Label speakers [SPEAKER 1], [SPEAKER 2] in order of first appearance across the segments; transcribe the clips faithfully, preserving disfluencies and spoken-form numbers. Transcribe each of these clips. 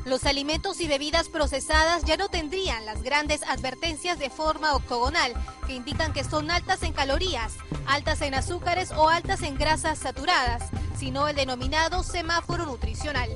[SPEAKER 1] Los alimentos y bebidas procesadas ya no tendrían las grandes advertencias de forma octogonal que indican que son altas en calorías, altas en azúcares o altas en grasas saturadas, sino el denominado semáforo nutricional.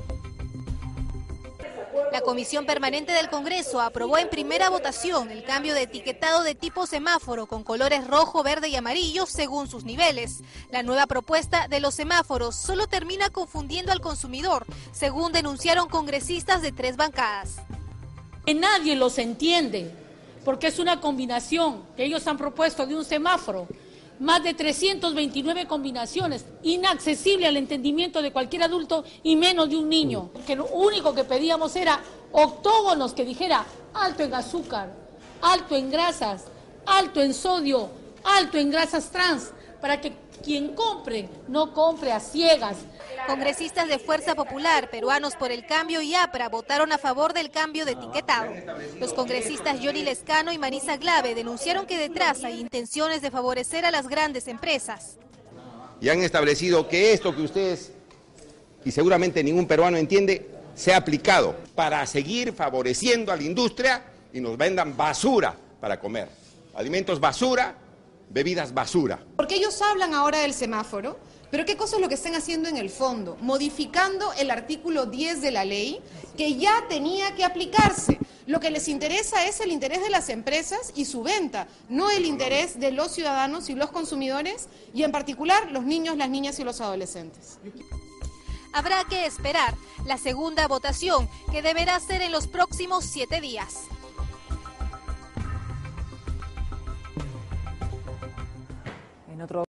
[SPEAKER 1] La Comisión Permanente del Congreso aprobó en primera votación el cambio de etiquetado de tipo semáforo con colores rojo, verde y amarillo según sus niveles. La nueva propuesta de los semáforos solo termina confundiendo al consumidor, según denunciaron congresistas de tres bancadas.
[SPEAKER 2] Nadie los entiende, porque es una combinación que ellos han propuesto de un semáforo. Más de trescientas veintinueve combinaciones, inaccesible al entendimiento de cualquier adulto y menos de un niño. Que lo único que pedíamos era octógonos que dijera alto en azúcar, alto en grasas, alto en sodio, alto en grasas trans, para que quien compre no compre a ciegas.
[SPEAKER 1] Congresistas de Fuerza Popular, Peruanos por el Cambio y APRA votaron a favor del cambio de etiquetado. Los congresistas Yoli Lescano y Marisa Glave denunciaron que detrás hay intenciones de favorecer a las grandes empresas.
[SPEAKER 3] Y han establecido que esto que ustedes, y seguramente ningún peruano entiende, sea aplicado para seguir favoreciendo a la industria y nos vendan basura para comer. Alimentos basura, bebidas basura.
[SPEAKER 4] Porque ellos hablan ahora del semáforo, pero ¿qué cosa es lo que están haciendo en el fondo? Modificando el artículo diez de la ley que ya tenía que aplicarse. Lo que les interesa es el interés de las empresas y su venta, no el interés de los ciudadanos y los consumidores, y en particular los niños, las niñas y los adolescentes.
[SPEAKER 1] Habrá que esperar la segunda votación, que deberá ser en los próximos siete días.
[SPEAKER 5] En otro